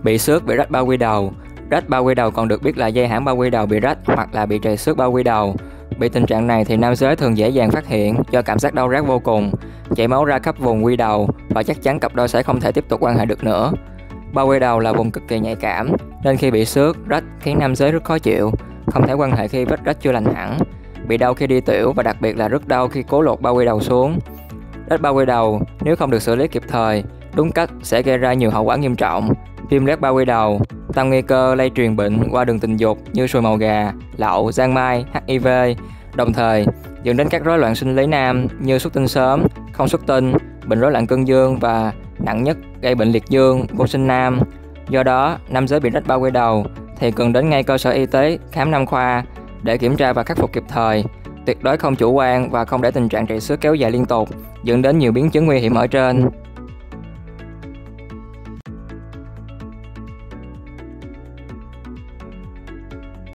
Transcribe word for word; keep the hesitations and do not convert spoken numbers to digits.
Bị xước bị rách bao quy đầu. Rách bao quy đầu còn được biết là dây hãm bao quy đầu bị rách hoặc là bị trầy xước bao quy đầu. Bị tình trạng này thì nam giới thường dễ dàng phát hiện do cảm giác đau rát vô cùng, chảy máu ra khắp vùng quy đầu và chắc chắn cặp đôi sẽ không thể tiếp tục quan hệ được nữa. Bao quy đầu là vùng cực kỳ nhạy cảm nên khi bị xước, rách khiến nam giới rất khó chịu, không thể quan hệ khi vết rách chưa lành hẳn, bị đau khi đi tiểu và đặc biệt là rất đau khi cố lột bao quy đầu xuống. Rách bao quy đầu nếu không được xử lý kịp thời, đúng cách sẽ gây ra nhiều hậu quả nghiêm trọng, viêm loét bao quy đầu, tăng nguy cơ lây truyền bệnh qua đường tình dục như sùi màu gà, lậu, giang mai, hát i vê, đồng thời dẫn đến các rối loạn sinh lý nam như xuất tinh sớm, không xuất tinh, bệnh rối loạn cương dương và nặng nhất gây bệnh liệt dương, vô sinh nam. Do đó, nam giới bị rách bao quy đầu thì cần đến ngay cơ sở y tế khám nam khoa để kiểm tra và khắc phục kịp thời. Tuyệt đối không chủ quan và không để tình trạng trầy xước kéo dài liên tục, dẫn đến nhiều biến chứng nguy hiểm ở trên.